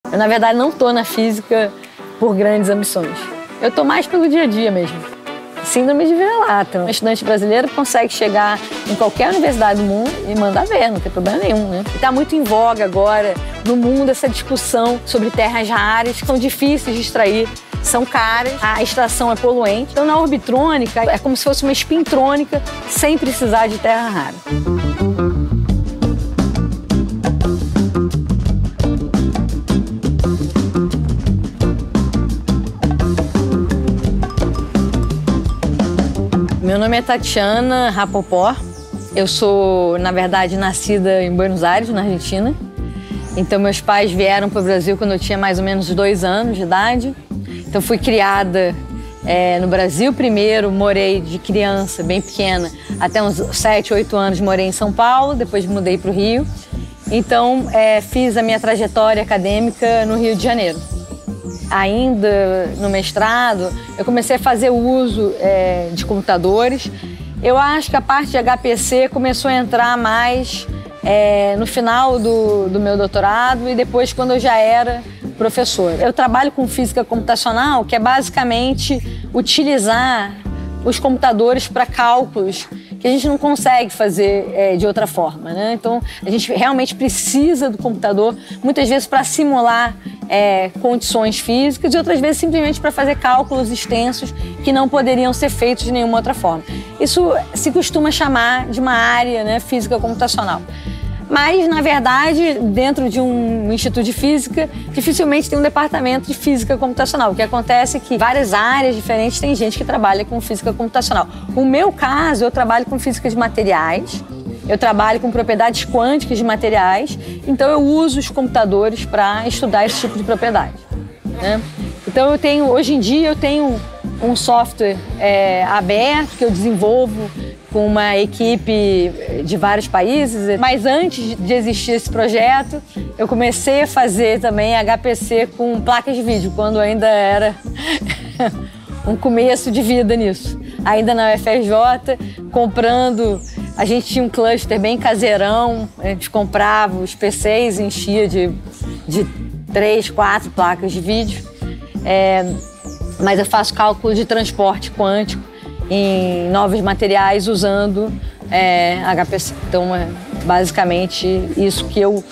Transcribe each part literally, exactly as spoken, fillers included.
Eu, na verdade, não estou na física por grandes ambições. Eu estou mais pelo dia a dia mesmo. Síndrome de vira-lata. Um estudante brasileiro consegue chegar em qualquer universidade do mundo e mandar ver, não tem problema nenhum, né? Está muito em voga agora, no mundo, essa discussão sobre terras raras, que são difíceis de extrair, são caras, a extração é poluente. Então, na orbitrônica, é como se fosse uma espintrônica sem precisar de terra rara. Meu nome é Tatiana Rapoport. Eu sou, na verdade, nascida em Buenos Aires, na Argentina. Então, meus pais vieram para o Brasil quando eu tinha mais ou menos dois anos de idade. Então, fui criada é, no Brasil primeiro, morei de criança, bem pequena, até uns sete, oito anos morei em São Paulo, depois mudei para o Rio. Então, é, fiz a minha trajetória acadêmica no Rio de Janeiro. Ainda no mestrado, eu comecei a fazer uso é, de computadores. Eu acho que a parte de H P C começou a entrar mais é, no final do, do meu doutorado e depois quando eu já era professora. Eu trabalho com física computacional, que é basicamente utilizar os computadores para cálculos que a gente não consegue fazer é, de outra forma, né? Então, a gente realmente precisa do computador, muitas vezes para simular é, condições físicas e outras vezes simplesmente para fazer cálculos extensos que não poderiam ser feitos de nenhuma outra forma. Isso se costuma chamar de uma área, né, física computacional. Mas, na verdade, dentro de um instituto de física, dificilmente tem um departamento de física computacional. O que acontece é que várias áreas diferentes tem gente que trabalha com física computacional. No meu caso, eu trabalho com física de materiais, eu trabalho com propriedades quânticas de materiais, então eu uso os computadores para estudar esse tipo de propriedade, né? Então, eu tenho, hoje em dia, eu tenho um software é, aberto que eu desenvolvo com uma equipe de vários países, mas antes de existir esse projeto, eu comecei a fazer também H P C com placas de vídeo, quando ainda era um começo de vida nisso. Ainda na U F R J, comprando, a gente tinha um cluster bem caseirão, a gente comprava os P Cs e enchia de, de três, quatro placas de vídeo. É, mas eu faço cálculo de transporte quântico em novos materiais usando é, H P C. Então, é basicamente isso que eu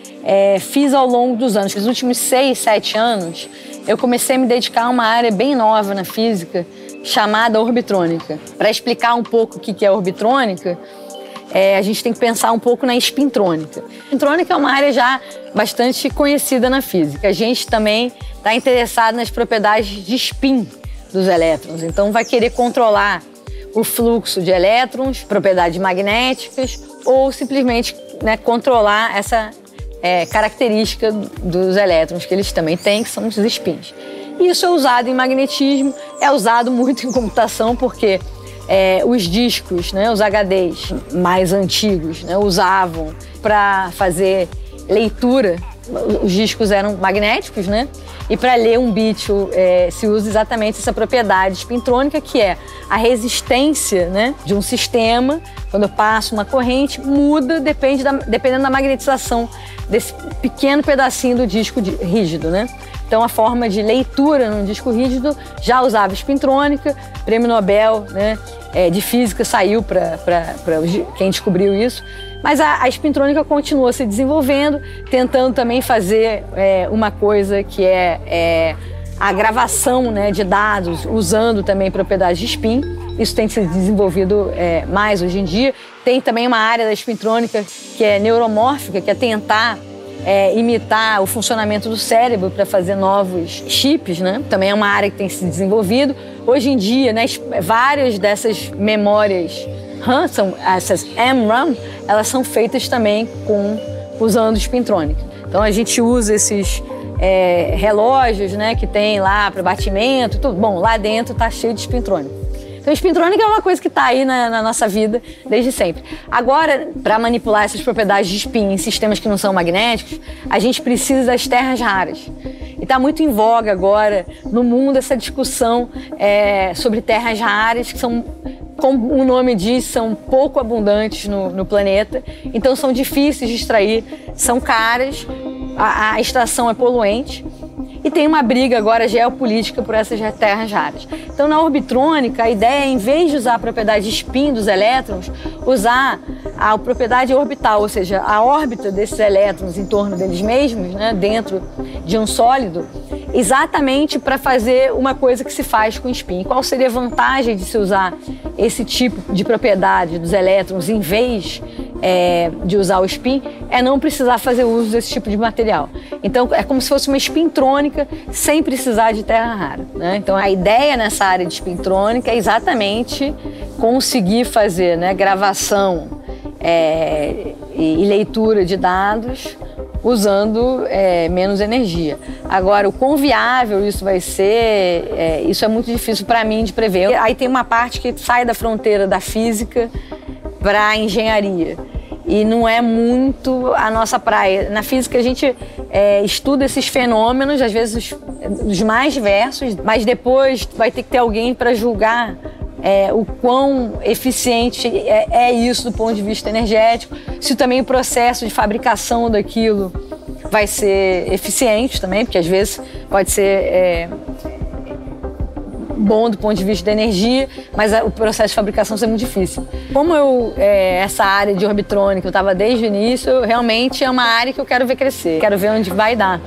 é, fiz ao longo dos anos. Nos últimos seis, sete anos, eu comecei a me dedicar a uma área bem nova na física, chamada orbitrônica. Para explicar um pouco o que é orbitrônica, é, a gente tem que pensar um pouco na espintrônica. A espintrônica é uma área já bastante conhecida na física. A gente também está interessado nas propriedades de spin dos elétrons. Então, vai querer controlar o fluxo de elétrons, propriedades magnéticas, ou simplesmente, né, controlar essa é, característica dos elétrons que eles também têm, que são os spins. Isso é usado em magnetismo, é usado muito em computação, porque é, os discos, né, os H Ds mais antigos, né, usavam para fazer leitura. Os discos eram magnéticos, né? E para ler um bit é, se usa exatamente essa propriedade espintrônica, que é a resistência, né, de um sistema. Quando eu passo uma corrente, muda depende da, dependendo da magnetização desse pequeno pedacinho do disco de, rígido, né? Então, a forma de leitura num disco rígido já usava espintrônica. Prêmio Nobel, né, é, de Física saiu para quem descobriu isso. Mas a, a espintrônica continuou se desenvolvendo, tentando também fazer é, uma coisa que é, é a gravação, né, de dados, usando também propriedades de spin. Isso tem sido desenvolvido é, mais hoje em dia. Tem também uma área da espintrônica que é neuromórfica, que é tentar É, imitar o funcionamento do cérebro para fazer novos chips, né? Também é uma área que tem se desenvolvido. Hoje em dia, né, várias dessas memórias RAM, são, essas M RAM, elas são feitas também com, usando espintrônica. Então a gente usa esses é, relógios, né, que tem lá para batimento, tudo. Bom, lá dentro está cheio de espintrônica. Então, a espintrônica é uma coisa que está aí na, na nossa vida desde sempre. Agora, para manipular essas propriedades de spin em sistemas que não são magnéticos, a gente precisa das terras raras. E está muito em voga agora, no mundo, essa discussão é, sobre terras raras, que são, como o nome diz, são pouco abundantes no, no planeta. Então, são difíceis de extrair, são caras. a, a extração é poluente e tem uma briga agora geopolítica por essas terras raras. Então, na orbitrônica, a ideia é, em vez de usar a propriedade spin dos elétrons, usar a propriedade orbital, ou seja, a órbita desses elétrons em torno deles mesmos, né, dentro de um sólido, exatamente para fazer uma coisa que se faz com spin. Qual seria a vantagem de se usar esse tipo de propriedade dos elétrons em vez é, de usar o spin? É não precisar fazer uso desse tipo de material. Então, é como se fosse uma spintrônica sem precisar de terra rara, né? Então, a ideia nessa área de spintrônica é exatamente conseguir fazer, né, gravação é, e, e leitura de dados usando é, menos energia. Agora, o quão viável isso vai ser, é, isso é muito difícil para mim de prever. Aí tem uma parte que sai da fronteira da física para a engenharia. E não é muito a nossa praia. Na física a gente é, estuda esses fenômenos, às vezes os, os mais diversos, mas depois vai ter que ter alguém para julgar É, o quão eficiente é, é isso do ponto de vista energético, se também o processo de fabricação daquilo vai ser eficiente também, porque às vezes pode ser é, bom do ponto de vista da energia, mas a, o processo de fabricação é muito difícil. Como eu, é, essa área de orbitrônica eu estava desde o início, realmente é uma área que eu quero ver crescer, quero ver onde vai dar.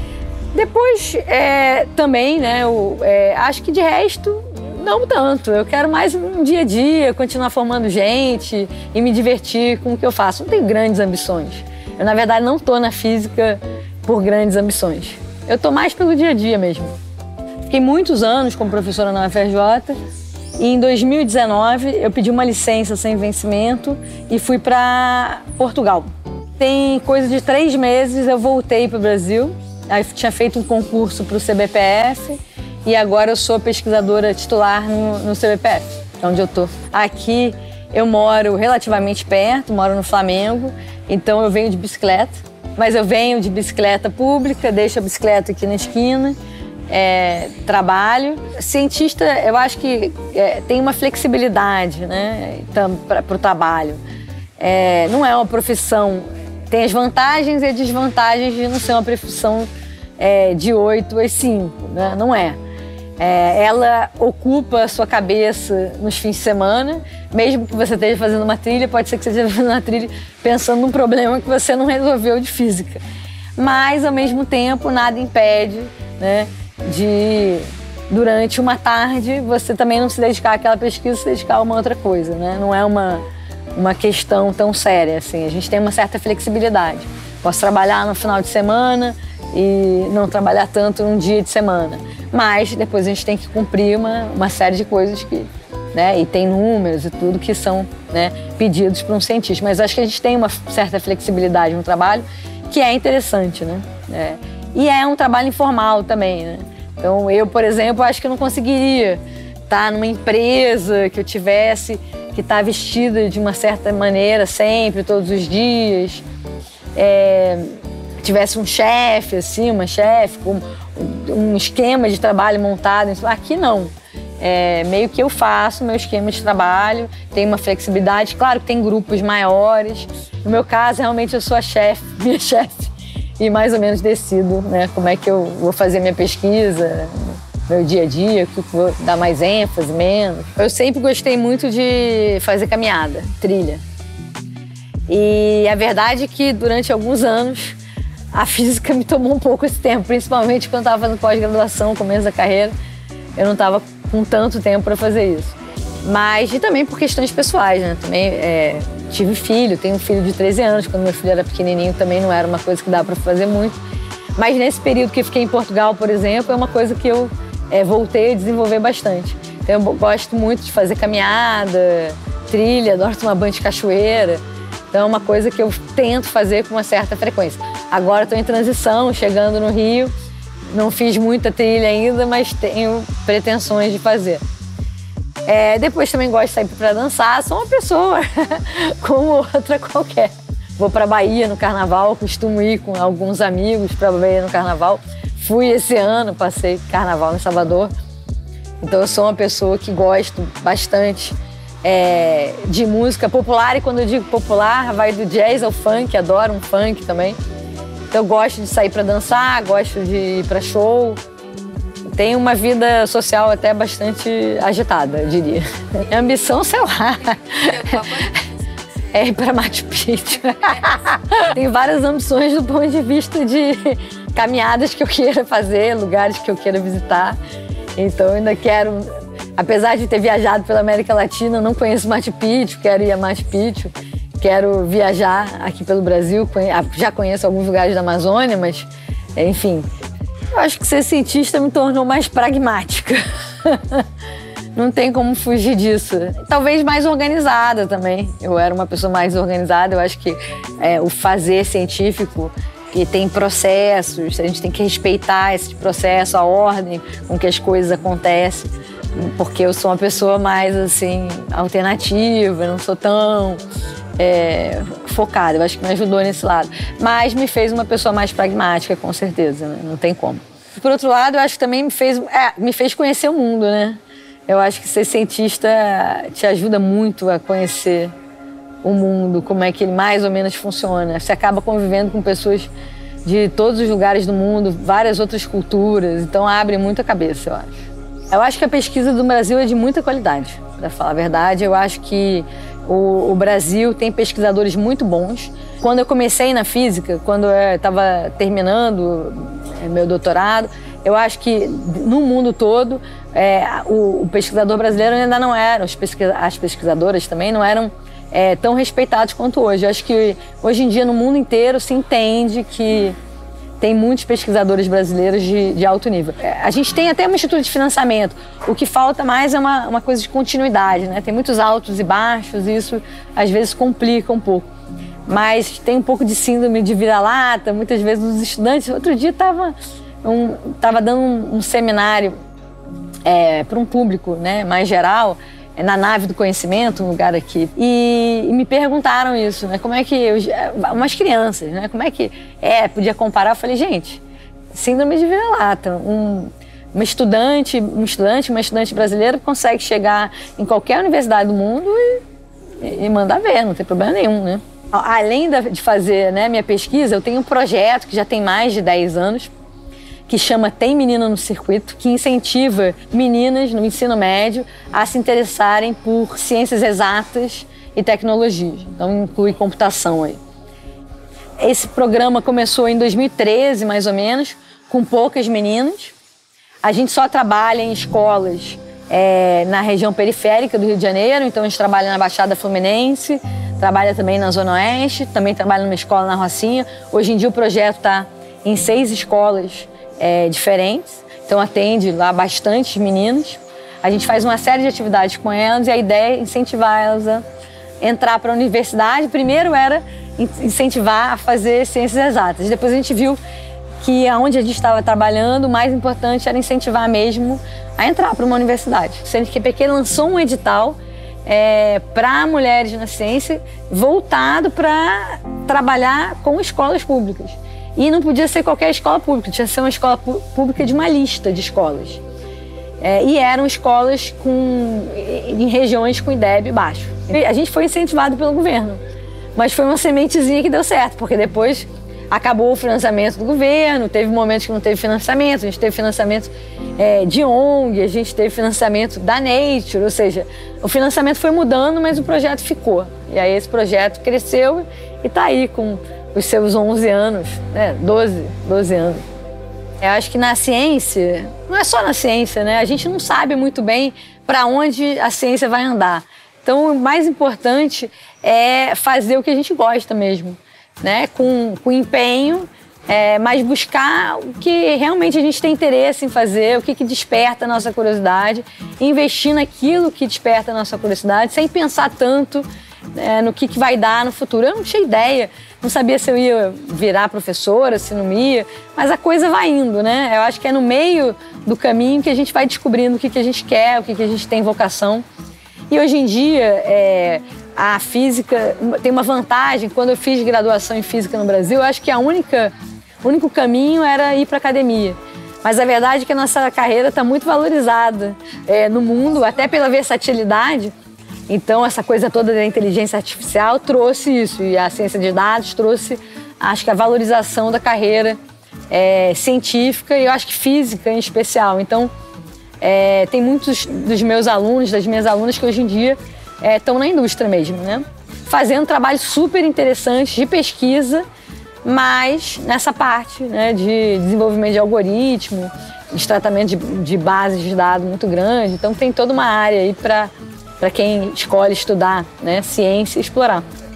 Depois, é, também, né, eu, é, acho que de resto, não tanto. Eu quero mais um dia a dia, continuar formando gente e me divertir com o que eu faço. Não tenho grandes ambições. Eu, na verdade, não estou na física por grandes ambições. Eu estou mais pelo dia a dia mesmo. Fiquei muitos anos como professora na U F R J e em dois mil e dezenove eu pedi uma licença sem vencimento e fui para Portugal. Tem coisa de três meses eu voltei para o Brasil. Aí tinha feito um concurso para o C B P F e agora eu sou pesquisadora titular no, no C B P F, onde eu tô. Aqui eu moro relativamente perto, moro no Flamengo, então eu venho de bicicleta, mas eu venho de bicicleta pública, deixo a bicicleta aqui na esquina, é, trabalho. Cientista, eu acho que é, tem uma flexibilidade, né, para o trabalho. É, não é uma profissão, tem as vantagens e as desvantagens de não ser uma profissão é, de oito às cinco, né? Não é. É, ela ocupa a sua cabeça nos fins de semana, mesmo que você esteja fazendo uma trilha, pode ser que você esteja fazendo uma trilha pensando num problema que você não resolveu de física. Mas, ao mesmo tempo, nada impede, né, de, durante uma tarde, você também não se dedicar àquela pesquisa, se dedicar a uma outra coisa, né? Não é uma, uma questão tão séria, assim. A gente tem uma certa flexibilidade. Posso trabalhar no final de semana e não trabalhar tanto num dia de semana. Mas depois a gente tem que cumprir uma, uma série de coisas que, né, e tem números e tudo que são, né, pedidos para um cientista. Mas acho que a gente tem uma certa flexibilidade no trabalho que é interessante, né? É, e é um trabalho informal também, né? Então eu, por exemplo, acho que eu não conseguiria estar numa empresa que eu tivesse que estar vestida de uma certa maneira sempre, todos os dias. É, tivesse um chefe, assim, uma chefe, com um esquema de trabalho montado. Aqui não. É, meio que eu faço meu esquema de trabalho, tem uma flexibilidade. Claro que tem grupos maiores. No meu caso, realmente eu sou a chefe, minha chefe, e mais ou menos decido, né, como é que eu vou fazer minha pesquisa, meu dia a dia, o que eu vou dar mais ênfase, menos. Eu sempre gostei muito de fazer caminhada, trilha. E a verdade é que durante alguns anos a física me tomou um pouco esse tempo, principalmente quando eu estava fazendo pós-graduação, começo da carreira. Eu não estava com tanto tempo para fazer isso. Mas e também por questões pessoais, né? Também é, tive filho, tenho um filho de treze anos. Quando meu filho era pequenininho também não era uma coisa que dava para fazer muito. Mas nesse período que eu fiquei em Portugal, por exemplo, é uma coisa que eu é, voltei a desenvolver bastante. Então eu gosto muito de fazer caminhada, trilha, adoro tomar banho de cachoeira. Então é uma coisa que eu tento fazer com uma certa frequência. Agora estou em transição, chegando no Rio. Não fiz muita trilha ainda, mas tenho pretensões de fazer. É, depois também gosto de sair para dançar. Sou uma pessoa como outra qualquer. Vou para a Bahia no Carnaval, costumo ir com alguns amigos para a Bahia no Carnaval. Fui esse ano, passei Carnaval em Salvador. Então eu sou uma pessoa que gosto bastante É, de música popular, e quando eu digo popular, vai do jazz ao funk, adoro um funk também. Então eu gosto de sair para dançar, gosto de ir para show. Tenho uma vida social até bastante agitada, eu diria. Minha ambição, sei lá, é ir para Machu Picchu. Tenho várias ambições do ponto de vista de caminhadas que eu queira fazer, lugares que eu queira visitar. Então eu ainda quero, apesar de ter viajado pela América Latina, eu não conheço Machu Picchu, quero ir a Machu Picchu. Quero viajar aqui pelo Brasil, já conheço alguns lugares da Amazônia, mas, enfim, eu acho que ser cientista me tornou mais pragmática. Não tem como fugir disso. Talvez mais organizada também. Eu era uma pessoa mais organizada, eu acho que é, o fazer científico, que tem processos, a gente tem que respeitar esse processo, a ordem com que as coisas acontecem, porque eu sou uma pessoa mais, assim, alternativa, não sou tão... É, focada, eu acho que me ajudou nesse lado. Mas me fez uma pessoa mais pragmática, com certeza, né? Não tem como. Por outro lado, eu acho que também me fez, é, me fez conhecer o mundo, né? Eu acho que ser cientista te ajuda muito a conhecer o mundo, como é que ele mais ou menos funciona. Você acaba convivendo com pessoas de todos os lugares do mundo, várias outras culturas, então abre muito a cabeça, eu acho. Eu acho que a pesquisa do Brasil é de muita qualidade, para falar a verdade. Eu acho que O, o Brasil tem pesquisadores muito bons. Quando eu comecei na física, quando eu estava terminando meu doutorado, eu acho que no mundo todo é, o, o pesquisador brasileiro ainda não era, os pesquisa, as pesquisadoras também não eram é, tão respeitados quanto hoje. Eu acho que hoje em dia no mundo inteiro se entende que tem muitos pesquisadores brasileiros de, de alto nível. A gente tem até um instituto de financiamento. O que falta mais é uma, uma coisa de continuidade, né? Tem muitos altos e baixos e isso às vezes complica um pouco. Mas tem um pouco de síndrome de vira-lata, muitas vezes os estudantes... Outro dia estava um, tava dando um, um seminário é, para um público, né, mais geral, na Nave do Conhecimento, um lugar aqui, e, e me perguntaram isso, né? Como é que eu, umas crianças, né? Como é que é? Podia comparar? Eu falei, gente, síndrome de vira-lata. Um, uma estudante, um estudante, uma estudante brasileira consegue chegar em qualquer universidade do mundo e, e mandar ver, não tem problema nenhum, né? Além de fazer, né, minha pesquisa, eu tenho um projeto que já tem mais de dez anos, que chama Tem Menina no Circuito, que incentiva meninas no ensino médio a se interessarem por ciências exatas e tecnologias. Então, inclui computação aí. Esse programa começou em dois mil e treze, mais ou menos, com poucas meninas. A gente só trabalha em escolas é, na região periférica do Rio de Janeiro, então a gente trabalha na Baixada Fluminense, trabalha também na Zona Oeste, também trabalha numa escola na Rocinha. Hoje em dia o projeto está em seis escolas É, diferentes, então atende lá bastante meninas. A gente faz uma série de atividades com elas e a ideia é incentivar elas a entrar para a universidade. Primeiro era incentivar a fazer ciências exatas. Depois a gente viu que aonde a gente estava trabalhando, o mais importante era incentivar mesmo a entrar para uma universidade. O C N Q P Q lançou um edital é, para mulheres na ciência voltado para trabalhar com escolas públicas. E não podia ser qualquer escola pública, tinha que ser uma escola pública de uma lista de escolas. É, e eram escolas com, em regiões com I D E B baixo. E a gente foi incentivado pelo governo, mas foi uma sementezinha que deu certo, porque depois acabou o financiamento do governo, teve momentos que não teve financiamento, a gente teve financiamento é, de O N G, a gente teve financiamento da Nature, ou seja, o financiamento foi mudando, mas o projeto ficou. E aí esse projeto cresceu e está aí com os seus onze anos, né? doze, doze anos. Eu acho que na ciência, não é só na ciência, né? A gente não sabe muito bem para onde a ciência vai andar. Então, o mais importante é fazer o que a gente gosta mesmo, né? Com, com empenho, é, mas buscar o que realmente a gente tem interesse em fazer, o que, que desperta a nossa curiosidade, investir naquilo que desperta a nossa curiosidade, sem pensar tanto é, no que, que vai dar no futuro. Eu não tinha ideia, não sabia se eu ia virar professora, se não ia, mas a coisa vai indo, né? Eu acho que é no meio do caminho que a gente vai descobrindo o que, que a gente quer, o que, que a gente tem vocação. E hoje em dia, é, a física tem uma vantagem. Quando eu fiz graduação em física no Brasil, eu acho que a única, o único caminho era ir para a academia. Mas a verdade é que a nossa carreira está muito valorizada é, no mundo, até pela versatilidade. Então, essa coisa toda da inteligência artificial trouxe isso, e a ciência de dados trouxe acho que a valorização da carreira é, científica e eu acho que física em especial. Então, é, tem muitos dos meus alunos, das minhas alunas que hoje em dia estão é, na indústria mesmo, né? Fazendo trabalhos super interessantes de pesquisa, mas nessa parte, né, de desenvolvimento de algoritmo, de tratamento de, de bases de dados muito grande. Então tem toda uma área aí para quem escolhe estudar, né, ciência e explorar.